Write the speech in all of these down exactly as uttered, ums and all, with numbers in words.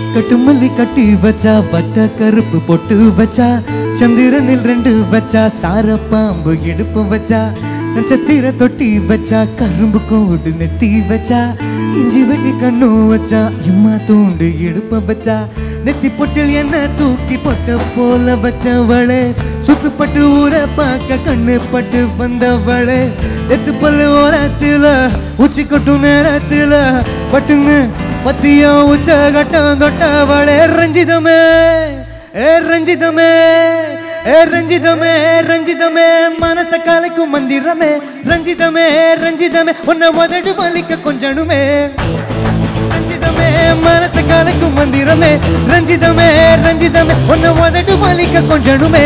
கட்டுமல்லி கட்டி வச்சா வட்ட கருப்பு பொட்டு வச்சா சந்திரனில் ரெண்டு வச்சா சார பாம்பு இடுப்பு வச்சா நட்சத்திர தொட்டி வச்சா கரும்பு கோடு நெத்தி வச்சா இஞ்சி வெட்டி கண்ணு வச்சா இம்மா தூண்டு இடுப்ப வச்சா நெத்தி பொட்டில் என்ன தூக்கி பொட்ட போல வச்சவளே சுத்துப்பட்டு ஊர பார்க்க கண்ணு பட்டு வந்தவளே எத்து பல்லு ஓரத்துல உச்சி கொட்டு நேரத்துல பட்டுன்னு பத்தியா உச்ச கட்டம் தொட்டவளே ரஞ்சிதமே ஏ ரஞ்சிதமே ஏ ரஞ்சிதமே ரஞ்சிதமே மனச காலைக்கும் மந்திரமே ரஞ்சிதமே ரஞ்சிதமே உன்னை உதடு வலிக்க கொஞ்சணுமே ரஞ்சிதமே மனச காலைக்கும் மந்திரமே ரஞ்சிதமே ரஞ்சிதமே உன்னை உதடு வலிக்க கொஞ்சணுமே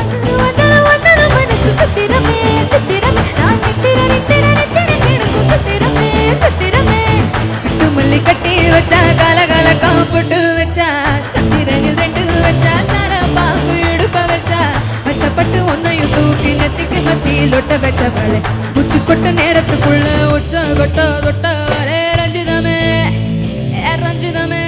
கட்டி வச்சா கால கால காப்புட்டு வச்சா சந்திரனில் ரெண்டு வச்சா சார பாம்பு இடுப்ப வச்சா வச்சப்பட்டு ஒன்னையும் தூக்கி நெத்திக்கு மத்தியில் ஒட்ட வச்சவளே உச்சி கொட்ட நேரத்துக்குள்ள உச்ச கொட்ட தொட்டவளே ரஞ்சிதமே ரஞ்சிதமே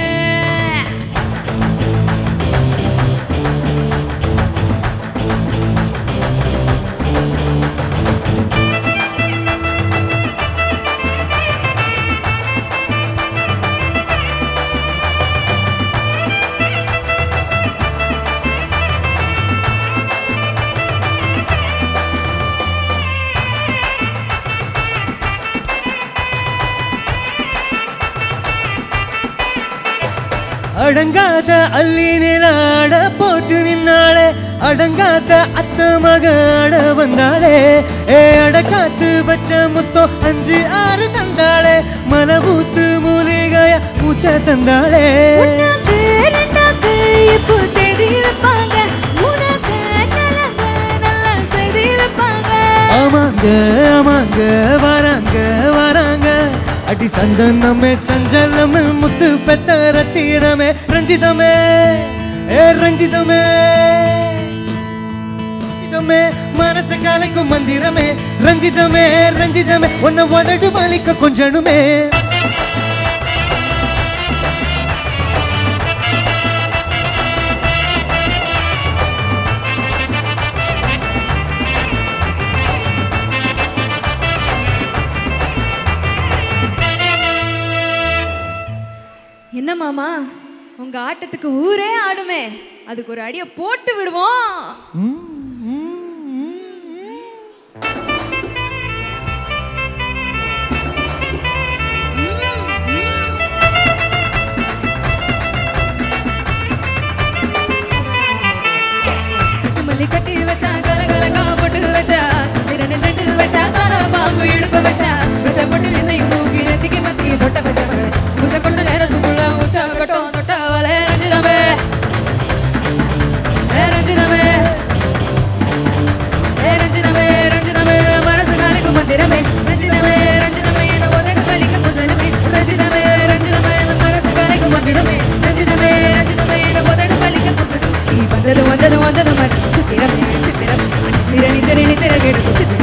அடங்காத அள்ளி நிலாட போட்டு நின்னாளே அடங்காத அத்த மக அட வந்தாளே ஏ அடக்காத்து வச்ச முத்தம் அஞ்சு ஆறு தந்தாளே மனபூத்து மூலிகைய மூச்ச தந்தாளே ஆமாங்க ஆமாங்க வராங்க வராங்க அடி சந்தனமே சஞ்சலமே முத்து பெத்த ரத்தினமே ரஞ்சிதமே ஏ ரஞ்சிதமே ரஞ்சிதமே மனச காலைக்கும் மந்திரமே ரஞ்சிதமே ரஞ்சிதமே உன்னை உதடு வலிக்க கொஞ்சணுமே என்ன மாமா உங்க ஆட்டத்துக்கு ஊரே ஆடுமே அதுக்கு ஒரு அடியை போட்டு விடுவோம் கட்டி வச்சா கலகலக்கா போட்டு வச்சா சந்திரனில் ரெண்டு வச்சா சார பாம்பு இடுப்ப வச்சா வச்ச பொட்டு நின்னையும் தூக்கி நெத்திக்கு மத்தியில் தொட்ட வச்சவளே உச்ச கொண்ட நேரத்துக்குள்ள உச்ச கட்டம் தொட்டவளே ரஞ்சிதமே ஏ ரஞ்சிதமே ஏ ரஞ்சிதமே ரஞ்சிதமே மனசு காலைக்கும் மந்திரமே ரஞ்சிதமே ரஞ்சிதமே என்ன உதடு வலிக்க கொஞ்சமே ரஞ்சிதமே ரஞ்சிதமே மனசு காலைக்கும் மந்திரமே ரஞ்சிதமே ரஞ்சிதமே என்ன உதடு வலிக்க கொஞ்சமே வந்தது வந்தது வந்தது மனசு சித்திரமே சித்திரம் திரணி திரணி திரகெடுத்து சித்திரம்